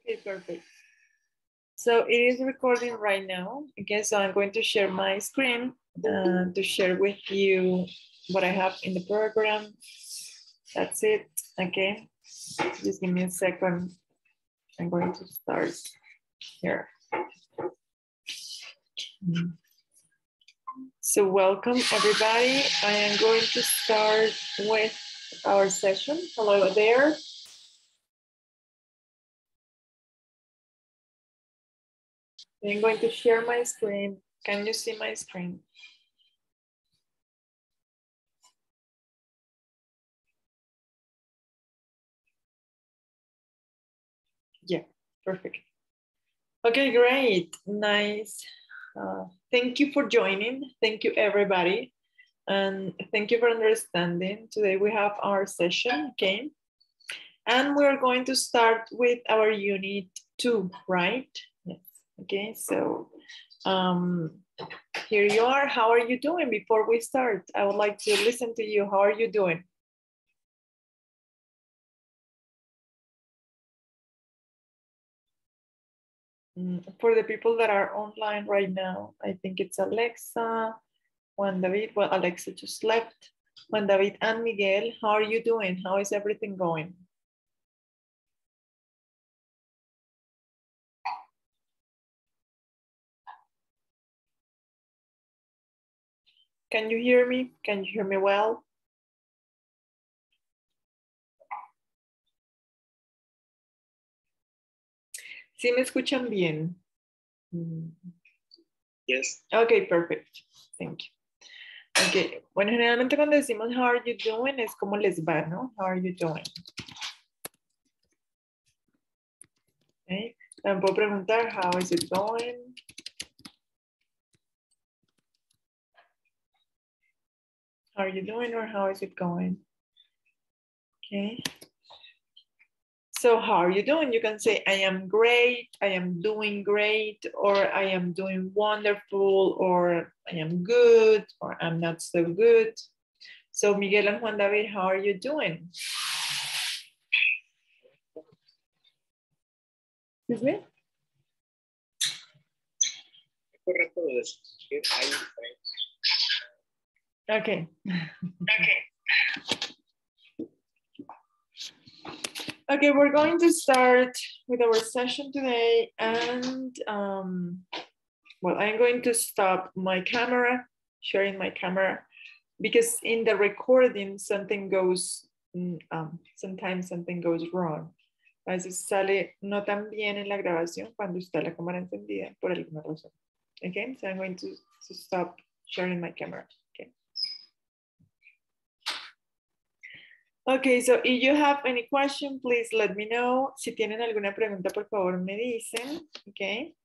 Okay, perfect. So it is recording right now. Okay, so I'm going to share my screen to share with you what I have in the program. That's it. Okay, just give me a second. I'm going to start here. So welcome everybody. I am going to start with our session. Hello there. I'm going to share my screen. Can you see my screen? Yeah, perfect. Okay, great. Nice. Thank you for joining. Thank you, everybody. And thank you for understanding. Today we have our session, okay? And we're going to start with our unit 2, right? Yes. Okay, so here you are. How are you doing? Before we start, I would like to listen to you. How are you doing? For the people that are online right now, I think it's Alexa, Juan David. Well, Alexa just left. Juan David and Miguel, how are you doing? How is everything going? Can you hear me? Can you hear me well? ¿Sí me escuchan bien? Yes. Okay, perfect. Thank you. Okay, bueno, generalmente cuando decimos how are you doing es como les va, ¿no? How are you doing? Okay. También puedo preguntar how is it going? How are you doing or how is it going? Okay. So how are you doing? You can say, I am great, I am doing great, or I am doing wonderful, or I am good, or I'm not so good. So Miguel and Juan David, how are you doing? Excuse me? Okay. Okay. Okay, we're going to start with our session today, and well, I'm going to stop my camera, sharing my camera, because in the recording something goes, sometimes something goes wrong. A veces sale no tan bien en la grabación cuando está la cámara encendida por alguna razón. Okay, so I'm going to stop sharing my camera. Okay. Okay, so if you have any question, please let me know. Si tienen alguna pregunta, por favor, me dicen. Okay.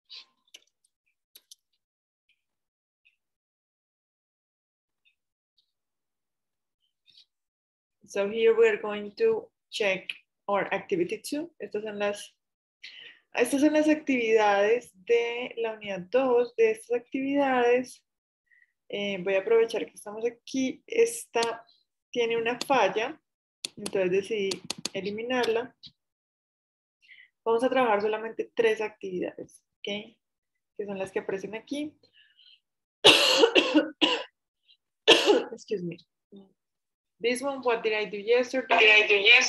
So here we're going to check our activity 2. Estas son las actividades de la unidad 2. De estas actividades, voy a aprovechar que estamos aquí. Esta tiene una falla, entonces decidí eliminarla. Vamos a trabajar solamente 3 actividades, ¿ok? Que son las que aparecen aquí. Excuse me. This one, what did I do yesterday?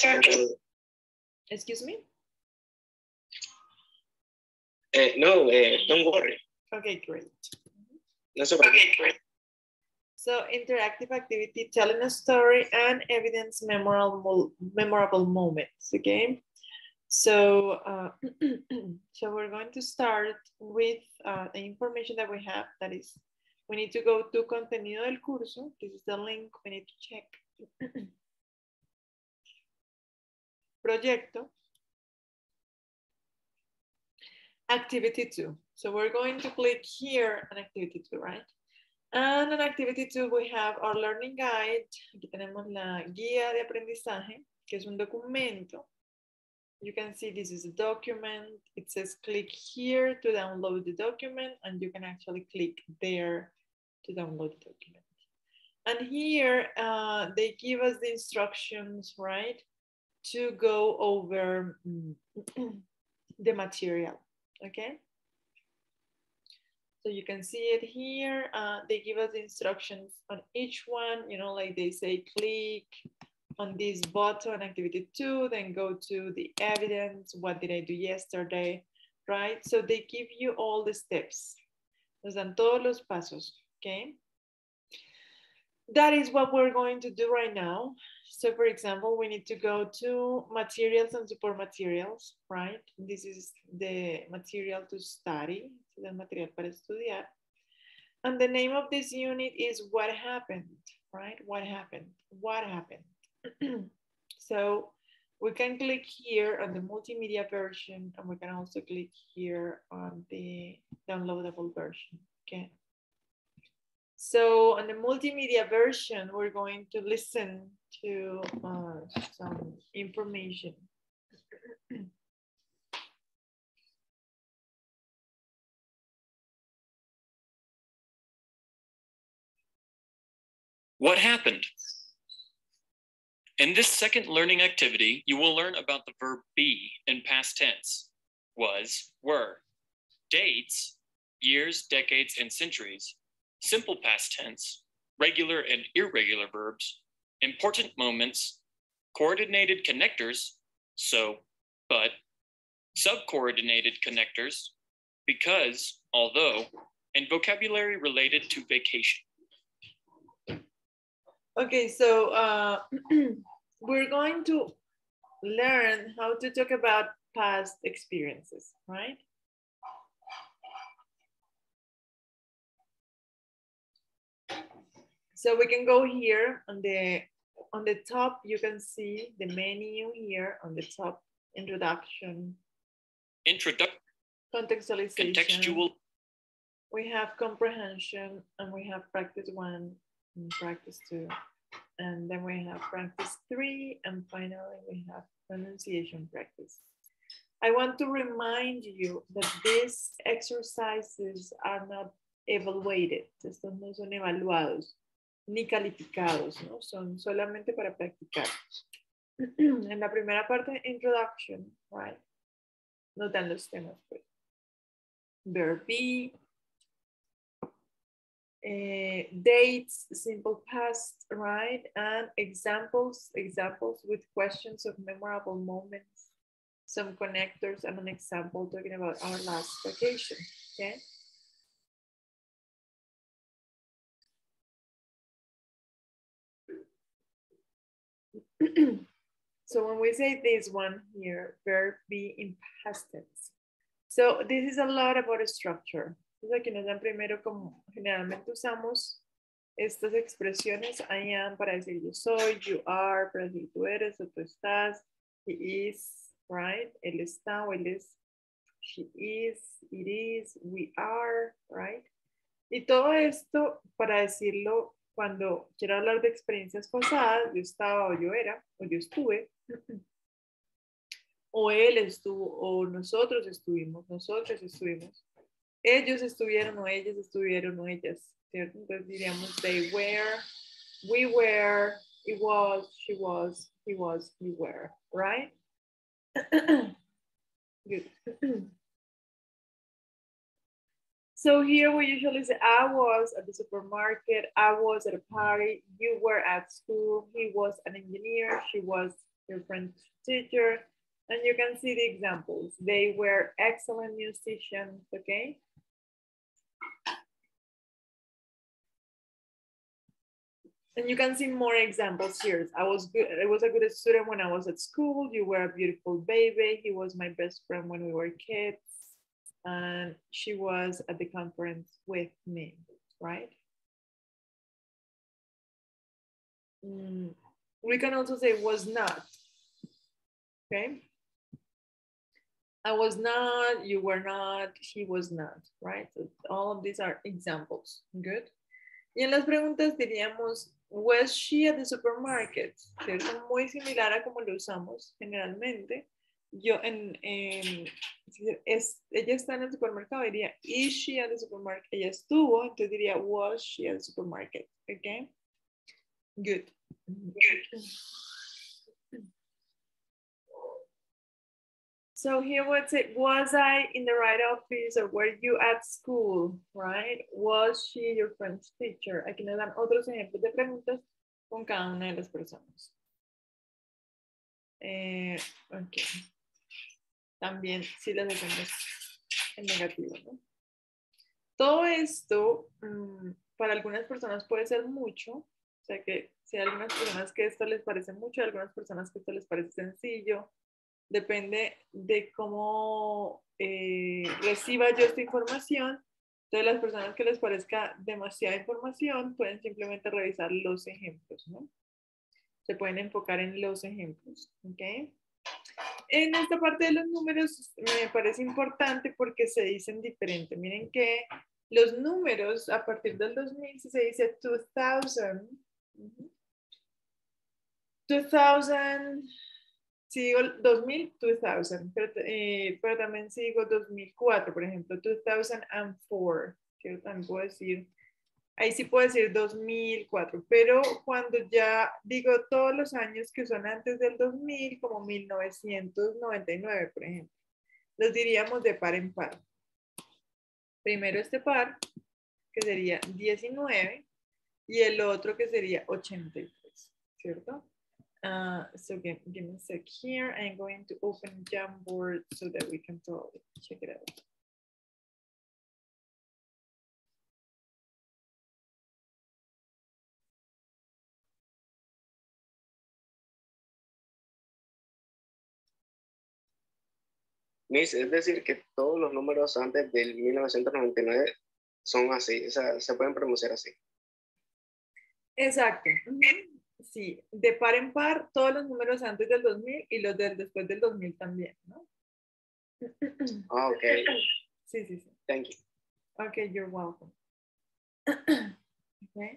Excuse me? No, don't worry. Okay, great. No se preocupe. Okay, great. So interactive activity, telling a story and evidence memorable moments, okay? So, so we're going to start with the information that we have, that is, we need to go to contenido del curso. This is the link we need to check. Proyecto. Activity 2. So we're going to click here on activity 2, right? And in activity 2 we have our learning guide. Aquí tenemos la guía de aprendizaje, que es un documento. You can see this is a document. It says click here to download the document, and you can actually click there to download the document. And here they give us the instructions, right, to go over the material, okay? So you can see it here. They give us the instructions on each one, you know, like they say, click on this button, activity 2, then go to the evidence. What did I do yesterday, right? So they give you all the steps. Nos dan todos los pasos, okay? That is what we're going to do right now. So for example, we need to go to materials and support materials, right? This is the material to study, el material para estudiar. And the name of this unit is what happened, right? What happened, what happened. So we can click here on the multimedia version, and we can also click here on the downloadable version, okay? So on the multimedia version, we're going to listen to some information. What happened? In this second learning activity, you will learn about the verb be in past tense, was, were, dates, years, decades, and centuries, simple past tense, regular and irregular verbs, important moments, coordinated connectors, so, but, subcoordinated connectors, because, although, and vocabulary related to vacation. Okay, so we're going to learn how to talk about past experiences, right? So we can go here on the top, you can see the menu here on the top, introduction. Contextualization. Contextual. We have comprehension, and we have practice 1 and practice 2. And then we have practice 3, and finally we have pronunciation practice. I want to remind you that these exercises are not evaluated. Estos no son evaluados ni calificados, ¿no? Son solamente para practicar. En la primera parte, introduction, right? Nos dan los temas, pues. Verb be, dates, simple past, right? And examples with questions of memorable moments, some connectors, and an example talking about our last vacation, okay? So when we say this one here, verb be in past tense. So this is a lot about a structure. Entonces aquí nos dan primero como generalmente usamos estas expresiones I am para decir yo soy, you are para decir tú eres o tú estás, he is, right? Él está o él es, she is, it is, we are, right? Y todo esto para decirlo cuando quiero hablar de experiencias pasadas, yo estaba o yo era o yo estuve, o él estuvo o nosotros estuvimos, nosotros estuvimos. Ellos estuvieron o ellas estuvieron o ellas, ¿cierto? Entonces diríamos they were, we were, it was, she was, he was, we were, right? Good. So here we usually say I was at the supermarket, I was at a party, you were at school, he was an engineer, she was your French teacher, and you can see the examples. They were excellent musicians, okay? And you can see more examples here. I was a good student when I was at school. You were a beautiful baby. He was my best friend when we were kids. And she was at the conference with me, right? We can also say was not, okay? I was not, you were not, he was not, right? So all of these are examples, good? Y en las preguntas diríamos, was she at the supermarket? ¿Cierto? Muy similar a como lo usamos generalmente. Yo ella está en el supermercado, diría, is she at the supermarket? Ella estuvo, entonces diría, was she at the supermarket? Okay, good. So here would say, was I in the right office or were you at school, right? Was she your French teacher? Aquí nos dan otros ejemplos de preguntas con cada una de las personas. Ok. También si las hacemos en negativo, ¿no? Todo esto para algunas personas puede ser mucho, o sea que si hay algunas personas que esto les parece mucho, hay algunas personas que esto les parece sencillo, depende de cómo reciba yo esta información. Entonces las personas que les parezca demasiada información pueden simplemente revisar los ejemplos, ¿no? Se pueden enfocar en los ejemplos, ¿ok? En esta parte de los números me parece importante porque se dicen diferente. Miren que los números a partir del 2000 si se dice 2000, 2000, si digo 2000, 2000, pero también si digo 2004, por ejemplo, 2004, que también puedo decir, ahí sí puedo decir 2004, pero cuando ya digo todos los años que son antes del 2000, como 1999, por ejemplo, los diríamos de par en par. Primero este par, que sería 19, y el otro que sería 83, ¿cierto? So give me a sec here. I'm going to open Jamboard so that we can totally check it out. Miss, es decir, que todos los números antes del 1999 son así, o sea, se pueden pronunciar así. Exacto. Sí, de par en par, todos los números antes del 2000 y los del después del 2000 también, ¿no? Ah, ok. Sí, sí, sí. Thank you. Okay, you're welcome. Okay.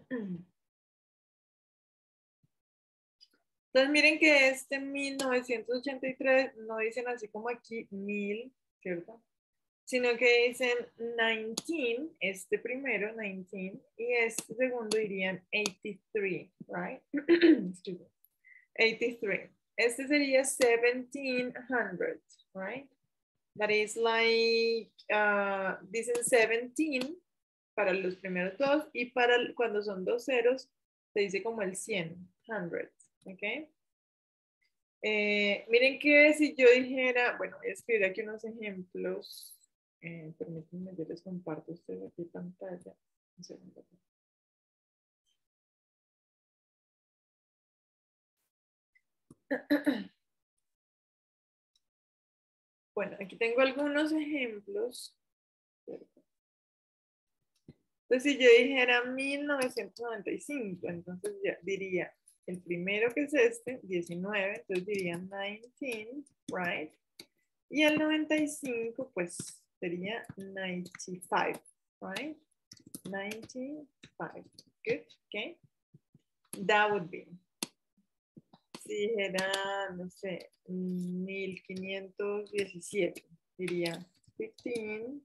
Entonces miren que este 1983 no dicen así como aquí 1000, ¿cierto? Sino que dicen 19, este primero, 19, y este segundo dirían 83, right? Excuse me. 83. Este sería 1700, right? That is like, dicen 17 para los primeros dos y para cuando son dos ceros se dice como el 100, hundreds, ¿ok? Miren que si yo dijera, bueno, voy a escribir aquí unos ejemplos. Permítanme, yo les comparto a ustedes aquí pantalla. Un segundo. Bueno, aquí tengo algunos ejemplos. Entonces, si yo dijera 1995, entonces ya diría, el primero que es este, 19, entonces diría 19, right? Y el 95, pues sería 95, right? 95, good, okay? That would be. Si dijera, no sé, 1517, diría 15,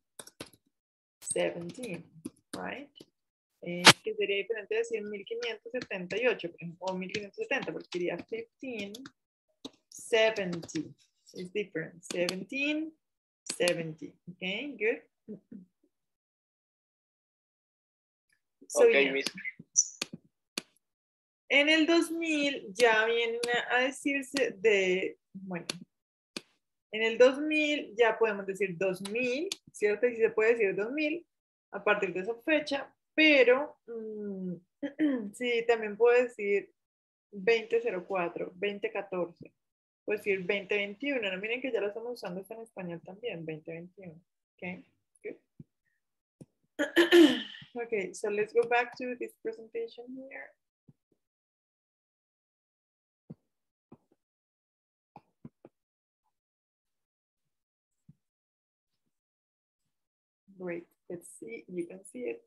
17, right? Que sería diferente decir 1578, por ejemplo, o 1570, porque diría 15, 70. It's different. 17, 70. Okay, good. So, Okay, yeah. Miss. En el 2000 ya viene a decirse de, bueno, en el 2000 ya podemos decir 2000, ¿cierto? Y sí se puede decir 2000 a partir de esa fecha, pero sí, también puedo decir 2004, 2014, puedo decir 2021, no miren que ya lo estamos usando hasta en español también, 2021, ¿ok? Good. Okay, so let's go back to this presentation here. Great, let's see, you can see it.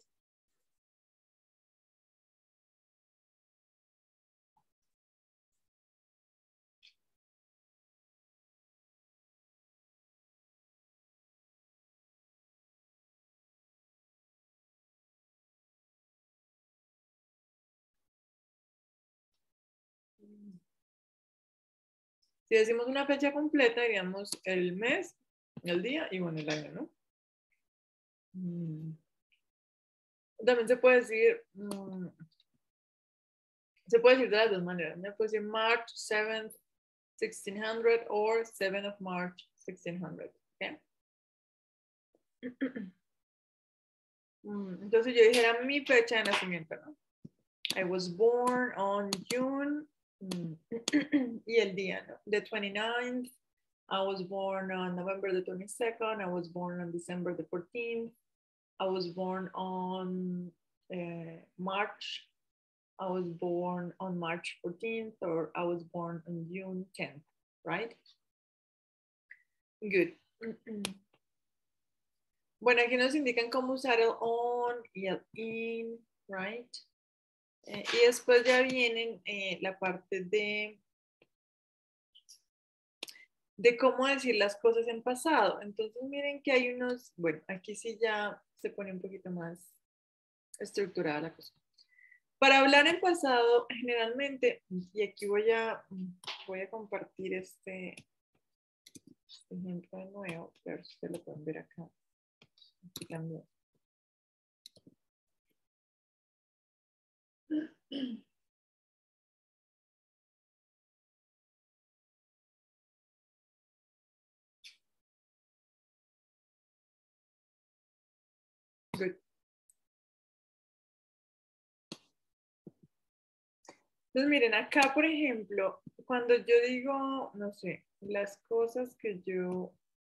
Si decimos una fecha completa, diríamos el mes, el día y bueno, el año, ¿no? También se puede decir de las dos maneras. Me puede decir March 7th, 1600 or 7th of March, 1600. ¿Okay? Entonces yo dijera mi fecha de nacimiento, ¿no? I was born on June y el día, ¿no? The 29th. I was born on November the 22nd. I was born on December the 14th. I was born on March. I was born on March 14th, or I was born on June 10th, right? Good. Bueno, aquí nos indican cómo usar el on y el in, right? Y después ya vienen la parte de cómo decir las cosas en pasado. Entonces miren que hay unos, bueno, aquí sí ya se pone un poquito más estructurada la cosa. Para hablar en pasado, generalmente, y aquí voy a compartir este ejemplo de nuevo, a ver si ustedes lo pueden ver acá. Aquí también. Good. Entonces miren, acá por ejemplo, cuando yo digo, no sé, las cosas que yo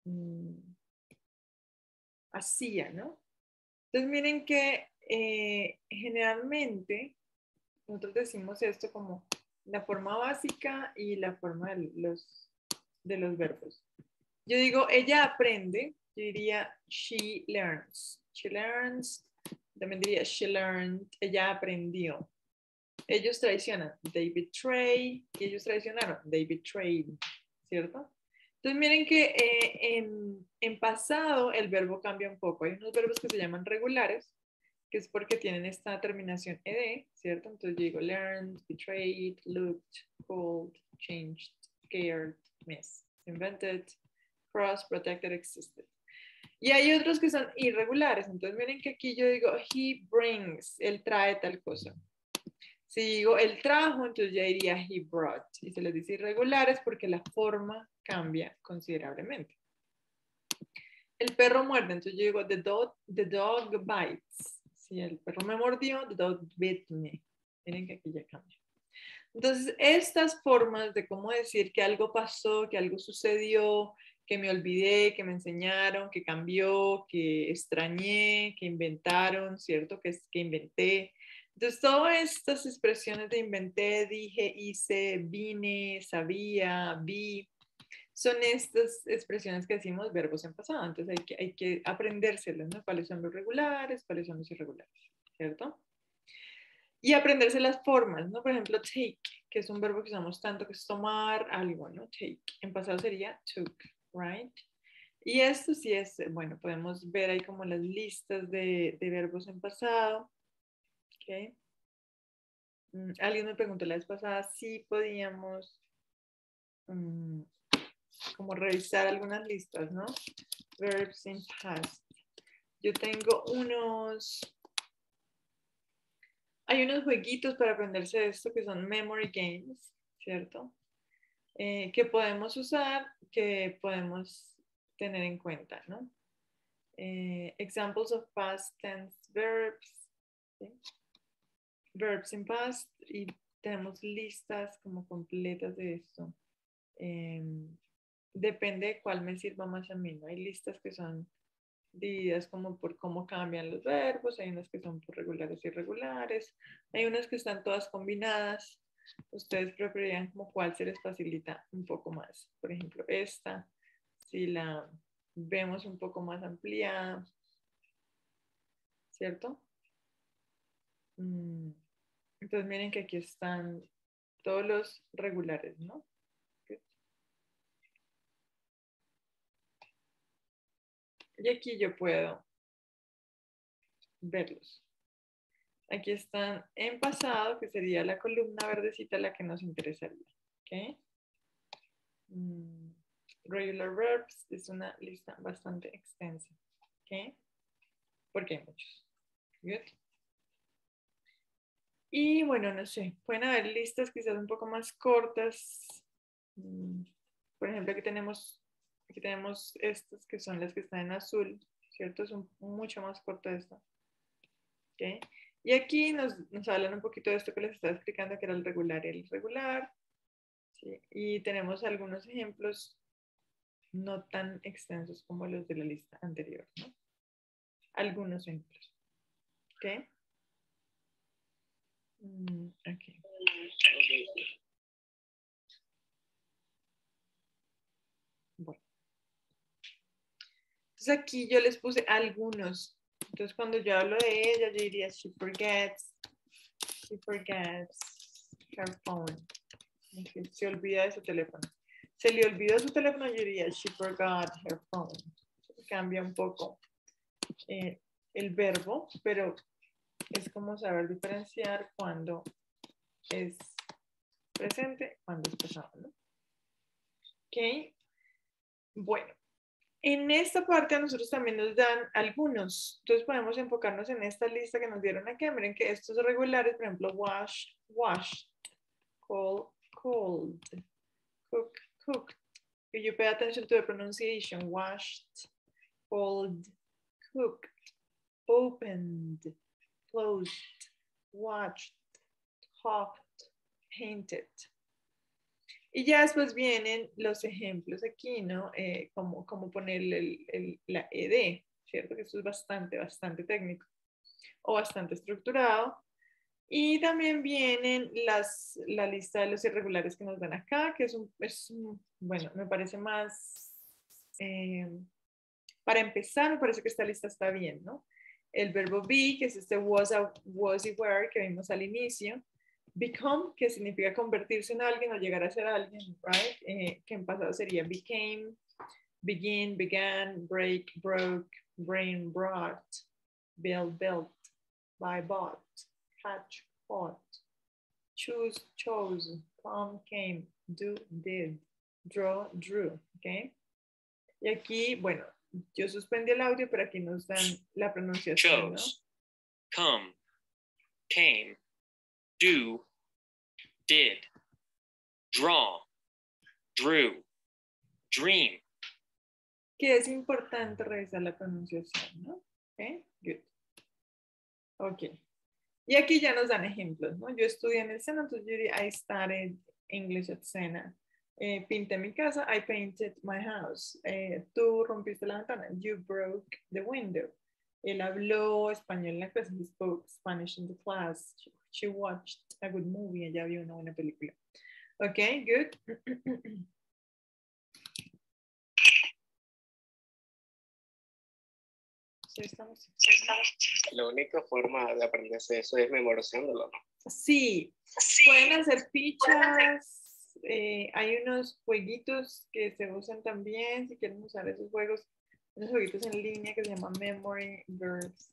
hacía, ¿no? Entonces miren que generalmente nosotros decimos esto como la forma básica y la forma de los verbos. Yo digo, ella aprende, yo diría she learns. She learns, también diría she learned, ella aprendió. Ellos traicionan, they betray, y ellos traicionaron, they betrayed, ¿cierto? Entonces miren que en pasado el verbo cambia un poco. Hay unos verbos que se llaman regulares, que es porque tienen esta terminación ed, ¿cierto? Entonces yo digo learned, betrayed, looked, called, changed, scared, missed, invented, crossed, protected, existed. Y hay otros que son irregulares. Entonces miren que aquí yo digo he brings, él trae tal cosa. Si digo él trajo, entonces ya diría he brought. Y se les dice irregulares porque la forma cambia considerablemente. El perro muerde, entonces yo digo the dog bites. Si el perro me mordió, the dog bit me. Miren que aquí ya cambia. Entonces, estas formas de cómo decir que algo pasó, que algo sucedió, que me olvidé, que me enseñaron, que cambió, que extrañé, que inventaron, ¿cierto? Que inventé. Entonces, todas estas expresiones de inventé, dije, hice, vine, sabía, vi, son estas expresiones que decimos verbos en pasado. Entonces, hay que aprendérselas, ¿no? ¿Cuáles son los regulares, cuáles son los irregulares? ¿Cierto? Y aprenderse las formas, ¿no? Por ejemplo, take, que es un verbo que usamos tanto, que es tomar algo, ¿no? Take. En pasado sería took, right? Y esto sí es, bueno, podemos ver ahí como las listas de verbos en pasado. ¿Ok? Alguien me preguntó la vez pasada si podíamos como revisar algunas listas, ¿no? Verbs in past. Yo tengo hay unos jueguitos para aprenderse esto que son memory games, ¿cierto? Que podemos usar, que podemos tener en cuenta, ¿no? Examples of past tense verbs, ¿sí? Verbs in past, y tenemos listas como completas de esto. Depende de cuál me sirva más a mí, ¿no? Hay listas que son divididas como por cómo cambian los verbos, hay unas que son por regulares y irregulares, hay unas que están todas combinadas. Ustedes preferirían como cuál se les facilita un poco más. Por ejemplo, esta, si la vemos un poco más ampliada, ¿cierto? Entonces miren que aquí están todos los regulares, ¿no? Y aquí yo puedo verlos. Aquí están en pasado, que sería la columna verdecita la que nos interesaría. ¿Ok? Regular verbs es una lista bastante extensa. ¿Ok? Porque hay muchos. Good. Y bueno, no sé, pueden haber listas quizás un poco más cortas. Por ejemplo, aquí tenemos estas que son las que están en azul, ¿cierto? Es mucho más corta esta. ¿Okay? Y aquí nos hablan un poquito de esto que les estaba explicando, que era el regular y el irregular. ¿Sí? Y tenemos algunos ejemplos no tan extensos como los de la lista anterior, ¿no? Algunos ejemplos. ¿Ok? Okay. Bueno. Entonces aquí yo les puse algunos. Entonces cuando yo hablo de ella, yo diría she forgets her phone. Se olvida de su teléfono. Se le olvidó su teléfono, yo diría she forgot her phone. Cambia un poco el verbo, pero es como saber diferenciar cuando es presente, cuando es pasado, ¿no? Ok. Bueno, en esta parte a nosotros también nos dan algunos. Entonces podemos enfocarnos en esta lista que nos dieron aquí. Miren que estos regulares, por ejemplo, wash, washed, cold, cold, cook, cooked. If you pay attention to the pronunciation, washed, cold, cooked, opened, closed, watched, talked, painted. Y ya después vienen los ejemplos aquí, ¿no? Como ponerle la ED, ¿cierto? Que esto es bastante técnico o bastante estructurado. Y también vienen la lista de los irregulares que nos dan acá, que bueno, me parece más, para empezar, me parece que esta lista está bien, ¿no? El verbo be, que es este was y were que vimos al inicio. Become, que significa convertirse en alguien o llegar a ser alguien, right? Que en pasado sería became, begin, began, break, broke, brain, brought, build, built, buy, bought, catch, caught, choose, chose, come, came, do, did, draw, drew, ¿ok? Y aquí, bueno, yo suspendí el audio, pero aquí nos dan la pronunciación, chose, ¿no? come, came, do, did, draw, drew, dream. Que es importante revisar la pronunciación, ¿no? Ok, good. Ok. Y aquí ya nos dan ejemplos, ¿no? Yo estudié en el SENA, entonces yo diría, I studied English at SENA. Pinté mi casa, I painted my house. Tú rompiste la ventana, you broke the window. Él habló español en la clase, he spoke Spanish in the class. She watched a good movie, ella vio una buena película. Ok, good. Sí, estamos. La única forma de aprenderse eso es memorizándolo, ¿no? Sí, pueden hacer fichas. Hay unos jueguitos que se usan también, si quieren usar esos juegos, unos jueguitos en línea que se llaman Memory Verbs.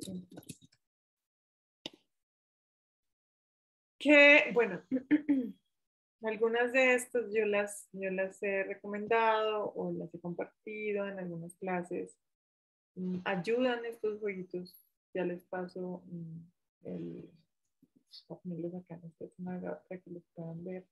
Que, bueno, algunas de estas yo las he recomendado o las he compartido en algunas clases. Ayudan estos jueguitos. Ya les paso el... Voy a ponerlos acá en esta escena para que los puedan ver.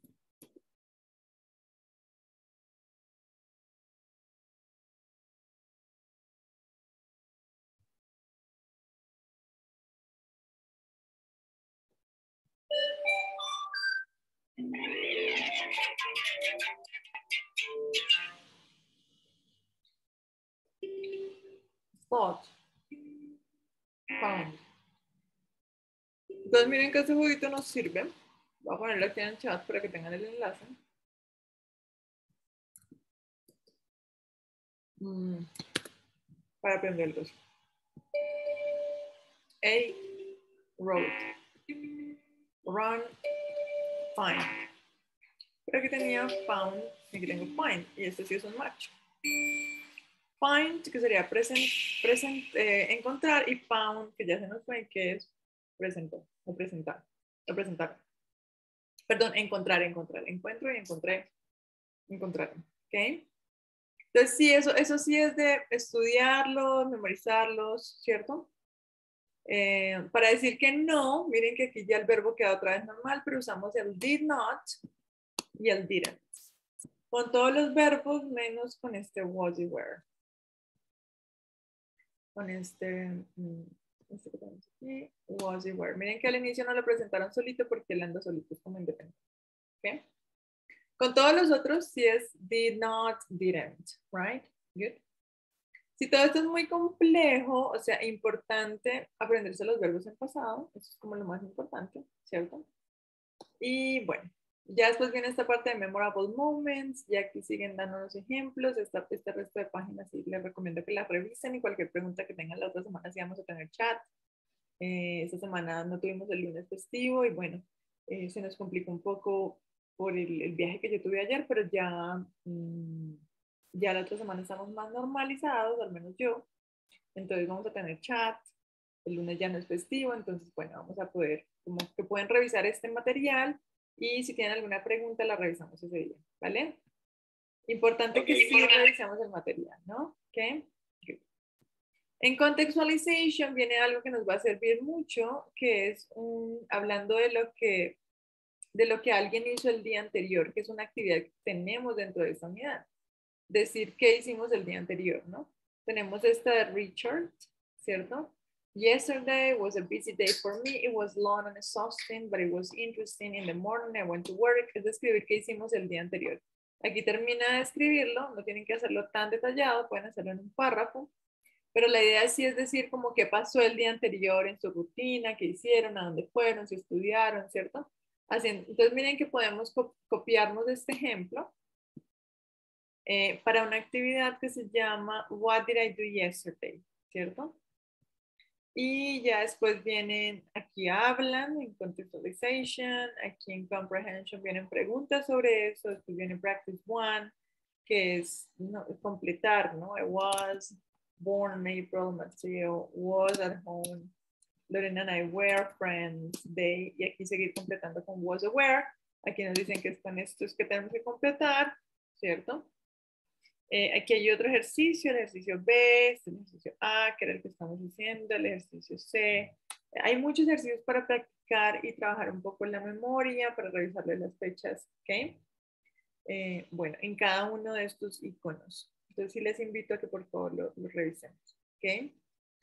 Thought. Found. Entonces miren que este jueguito nos sirve. Voy a ponerlo aquí en el chat para que tengan el enlace. Para aprenderlos. A, wrote. Run, find. Pero aquí tenía found y aquí tengo find. Y este sí es un match. Find, que sería encontrar, y found, que ya se nos fue, que es presentar. Perdón, encontrar. Encuentro y encontré. Encontraron, ¿ok? Entonces, sí, eso sí es de estudiarlos, memorizarlos, ¿cierto? Para decir que no, miren que aquí ya el verbo queda otra vez normal, pero usamos el did not y el didn't. Con todos los verbos menos con este was y were. Con este que tenemos aquí, was y were. Miren que al inicio no lo presentaron solito porque él anda solito, es como independiente. ¿Okay? Con todos los otros sí es did not, didn't, right? Good. Si todo esto es muy complejo, o sea, importante aprenderse los verbos en pasado, eso es como lo más importante, ¿cierto? Y bueno, ya después viene esta parte de memorable moments, y aquí siguen dando los ejemplos, este resto de páginas sí les recomiendo que las revisen y cualquier pregunta que tengan la otra semana sí vamos a tener chat. Esta semana no tuvimos el lunes festivo y bueno, se nos complicó un poco por el viaje que yo tuve ayer, pero ya, ya la otra semana estamos más normalizados, al menos yo. Entonces vamos a tener chat. El lunes ya no es festivo, entonces bueno, vamos a poder, como que pueden revisar este material y si tienen alguna pregunta la revisamos ese día, ¿vale? Importante que sí revisemos el material, ¿no? ¿Ok? En contextualization viene algo que nos va a servir mucho, que es hablando de lo que alguien hizo el día anterior, que es una actividad que tenemos dentro de esta unidad. Decir qué hicimos el día anterior, ¿no? Tenemos esta de Richard, ¿cierto? Yesterday was a busy day for me. It was long and exhausting, but it was interesting. In the morning I went to work. Es describir qué hicimos el día anterior. Aquí termina de escribirlo, no tienen que hacerlo tan detallado, pueden hacerlo en un párrafo. Pero la idea sí es decir como qué pasó el día anterior en su rutina, qué hicieron, a dónde fueron, si estudiaron, ¿cierto? Entonces miren que podemos copiarnos de este ejemplo para una actividad que se llama What did I do yesterday? ¿Cierto? Y ya después vienen, aquí hablan en contextualization, aquí en comprehension vienen preguntas sobre eso, después viene practice one, que es completar, ¿no? I was born in April, Mateo was at home, Lorena and I were friends, they, y aquí seguir completando con was aware. Aquí nos dicen que están estos que tenemos que completar, ¿cierto? Aquí hay otro ejercicio, el ejercicio B, el ejercicio A, que era el que estamos haciendo, el ejercicio C. Hay muchos ejercicios para practicar y trabajar un poco en la memoria, para revisarles las fechas, ¿ok? Bueno, en cada uno de estos iconos. Entonces sí les invito a que por favor lo revisemos, ¿ok?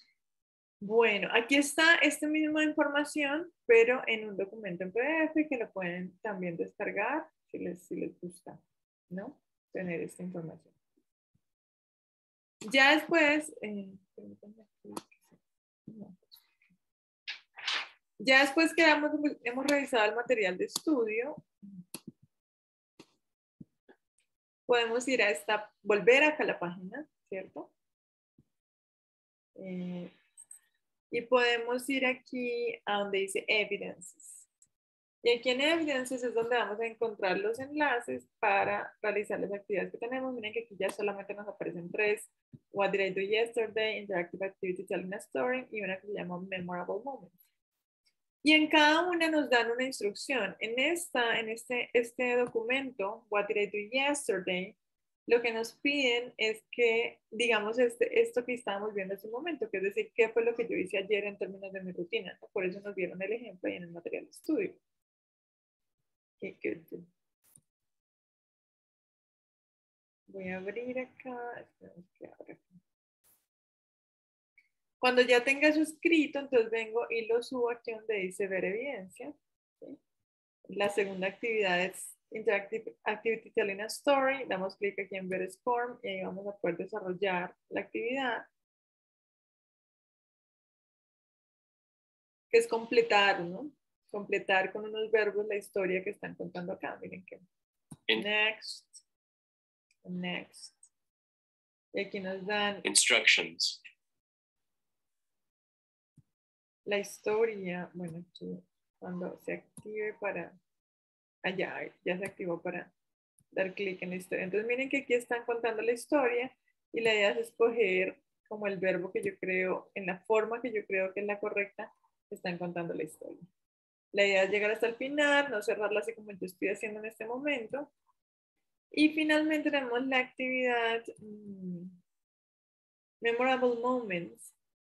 Bueno, aquí está esta misma información, pero en un documento en PDF que lo pueden también descargar si les gusta, ¿no? Tener esta información. Ya después, que hemos revisado el material de estudio, podemos ir a volver acá a la página, ¿cierto? Y podemos ir aquí a donde dice Evidences. Y aquí en Evidences es donde vamos a encontrar los enlaces para realizar las actividades que tenemos. Miren que aquí ya solamente nos aparecen 3. What did I do yesterday? Interactive activity, telling a story. Y una que se llama Memorable Moments. Y en cada una nos dan una instrucción. En este documento, What did I do yesterday? Lo que nos piden es que, digamos, esto que estábamos viendo hace un momento, que es decir, qué fue lo que yo hice ayer en términos de mi rutina. Por eso nos dieron el ejemplo ahí en el material de estudio. Okay, good. Voy a abrir acá. Cuando ya tenga eso escrito, entonces vengo y lo subo aquí donde dice ver evidencia. ¿Sí? La segunda actividad es Interactive Activity Telling a Story. Damos clic aquí en ver SCORM y ahí vamos a poder desarrollar la actividad. Que es completar, ¿no? Completar con unos verbos la historia que están contando acá. Miren que next. Y aquí nos dan instructions. La historia, bueno, aquí, cuando se active para, allá, ya se activó para dar clic en la historia. Entonces miren que aquí están contando la historia y la idea es escoger como el verbo que yo creo, en la forma que yo creo que es la correcta, están contando la historia. La idea es llegar hasta el final, no cerrarla así como yo estoy haciendo en este momento. Y finalmente tenemos la actividad Memorable Moments,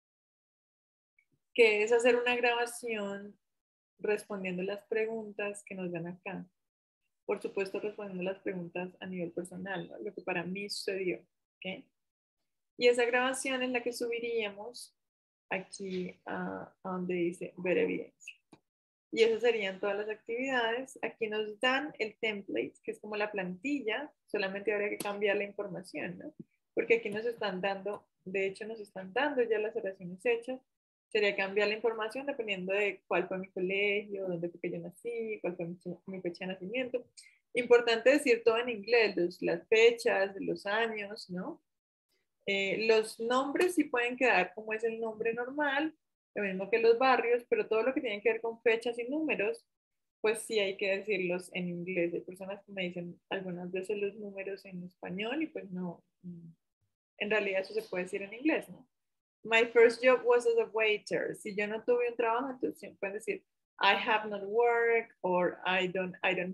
que es hacer una grabación respondiendo las preguntas que nos dan acá. Por supuesto, respondiendo las preguntas a nivel personal, ¿no? Lo que para mí sucedió. ¿Okay? Y esa grabación es la que subiríamos aquí a donde dice ver evidencia. Y esas serían todas las actividades. Aquí nos dan el template, que es como la plantilla. Solamente habría que cambiar la información, ¿no? Porque aquí nos están dando, de hecho nos están dando ya las oraciones hechas. Sería cambiar la información dependiendo de cuál fue mi colegio, dónde fue que yo nací, cuál fue mi fecha de nacimiento. Importante decir todo en inglés, las fechas, los años, ¿no? Los nombres sí pueden quedar como es el nombre normal, lo mismo que los barrios, pero todo lo que tiene que ver con fechas y números, pues sí hay que decirlos en inglés. Hay personas que me dicen algunas veces los números en español y pues no, en realidad eso se puede decir en inglés, ¿no? My first job was as a waiter. Si yo no tuve un trabajo, entonces pueden decir I have not worked or I don't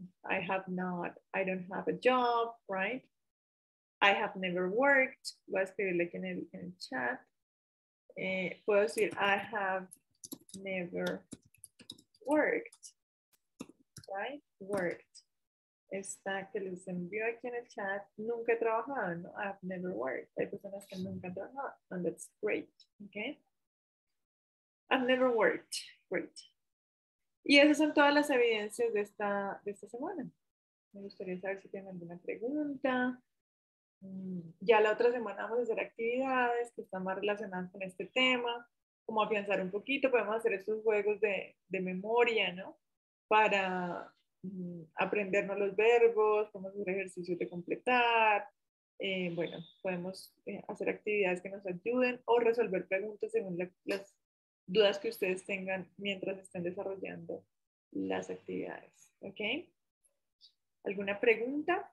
have a job, right? I have never worked. Voy a escribirle aquí en el chat. Puedo decir I have never worked, right? Worked. Esta que les envío aquí en el chat, nunca he trabajado, ¿no? I have never worked. Hay personas que nunca han trabajado, and that's great, okay? I've never worked, great. Y esas son todas las evidencias de esta semana. Me gustaría saber si tienen alguna pregunta. Ya la otra semana vamos a hacer actividades que están más relacionadas con este tema, como afianzar un poquito, podemos hacer estos juegos de memoria, ¿no? Para aprendernos los verbos, podemos hacer ejercicios de completar, bueno, podemos hacer actividades que nos ayuden o resolver preguntas según las dudas que ustedes tengan mientras estén desarrollando las actividades, ¿ok? ¿Alguna pregunta?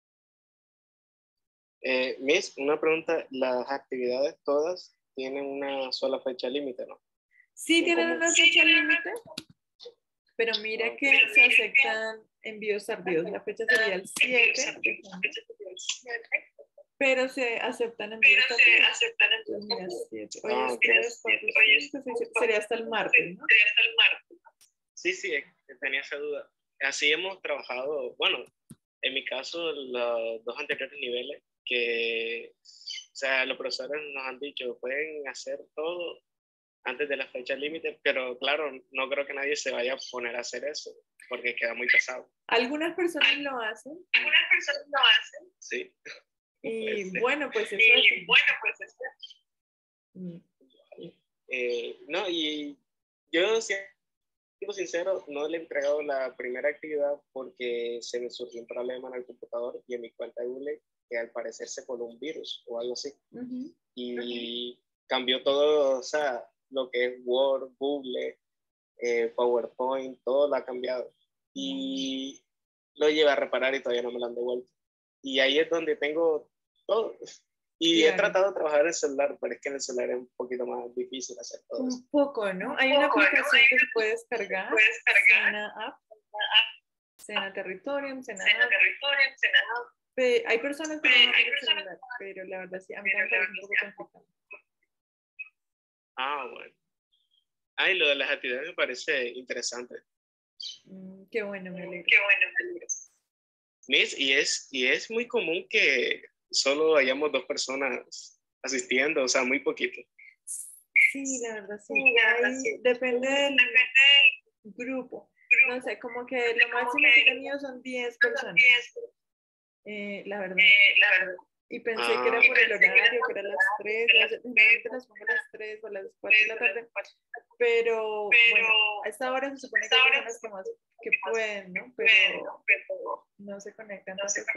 Miss, una pregunta, las actividades todas tienen una sola fecha límite, ¿no? Sí, tienen una fecha límite, pero mira que se aceptan envíos tardíos. La fecha sería el 7 de junio, pero se aceptan envíos tardíos. Mira, 7. Hoy es 3, 4, 5, 6, sería hasta el martes, ¿no? Sí, tenía esa duda. Así hemos trabajado, bueno, en mi caso, los dos anteriores niveles, que, o sea, los profesores nos han dicho, pueden hacer todo antes de la fecha límite, pero claro, no creo que nadie se vaya a poner a hacer eso, porque queda muy pesado. Algunas personas lo hacen. Sí. Y bueno, pues eso es. No, y yo, siendo sincero, no le he entregado la primera actividad porque se me surgió un problema en el computador y en mi cuenta de Google, que al parecer se coló un virus o algo así. Y cambió todo, o sea, lo que es Word, Google, PowerPoint, todo lo ha cambiado. Y lo llevé a reparar y todavía no me lo han devuelto. Y ahí es donde tengo todo. Y he tratado de trabajar en el celular, pero es que en el celular es un poquito más difícil hacer todo eso. Un poco, ¿no? Hay una aplicación que se puede descargar, Sena App, Sena Territorium, Sena App. Hay personas que no tienen celular, pero la verdad sí, a mí me parece un poco complicado. Bueno. Y lo de las actividades me parece interesante. Qué bueno, me alegro. Miss, y es muy común que solo hayamos 2 personas asistiendo, o sea, muy poquito. Sí, la verdad sí. Depende del grupo. No sé, como que lo máximo que he tenido son 10 personas. La verdad. Y pensé que era por el horario, que era las 3, generalmente las pongo a las 3 o a las 4 de la tarde, pero bueno, a esta hora se supone que hay personas que más que pueden, ¿no? Pero no se conectan.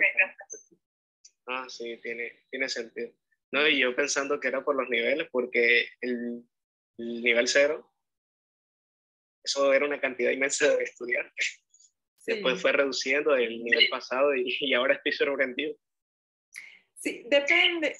Sí, tiene sentido. No, y yo pensando que era por los niveles, porque el nivel 0, eso era una cantidad inmensa de estudiantes. Sí. Después fue reduciendo el nivel pasado y ahora estoy sorprendido. Sí, depende.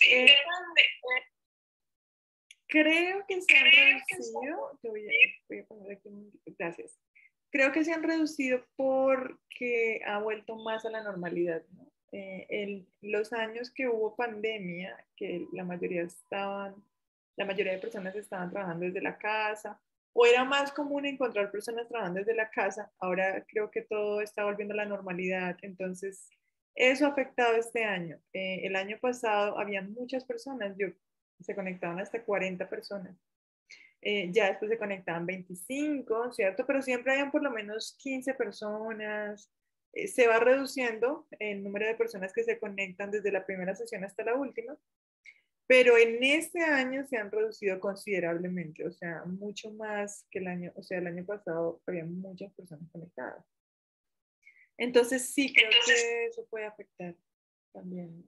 Creo que se han reducido. Voy a poner aquí. Gracias. Creo que se han reducido porque ha vuelto más a la normalidad, ¿no? Los años que hubo pandemia, que la mayoría de personas estaban trabajando desde la casa, o era más común encontrar personas trabajando desde la casa, ahora creo que todo está volviendo a la normalidad, entonces eso ha afectado este año. El año pasado había muchas personas, se conectaban hasta 40 personas. Ya después se conectaban 25, ¿cierto? Pero siempre hayan por lo menos 15 personas. Se va reduciendo el número de personas que se conectan desde la primera sesión hasta la última, pero en este año se han reducido considerablemente, o sea, mucho más que el año, o sea, el año pasado había muchas personas conectadas. Entonces sí, creo que eso puede afectar también.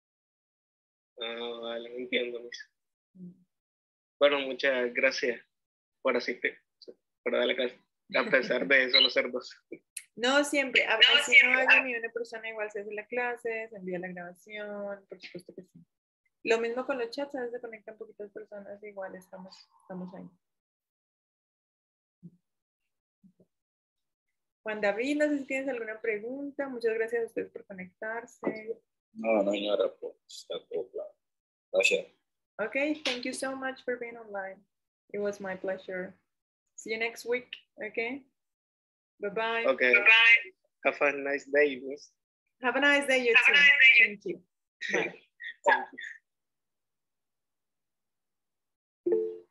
Ah, vale, entiendo, Miss. Bueno, muchas gracias por asistir, por darle clase. A pesar de solo ser dos. No siempre, si no haya ni una persona, igual se hace la clase, se envía la grabación, por supuesto que sí. Lo mismo con los chats, a veces se conectan poquitas personas, igual estamos ahí. Juan David, no sé si tienes alguna pregunta. Muchas gracias a ustedes por conectarse. No hay nada, pues está todo claro. Gracias. Okay, thank you so much for being online. It was my pleasure. See you next week, okay? Bye-bye. Okay. Bye-bye. Have a nice day, Miss. Have a nice day, you too. Thank you. Bye. Thank you.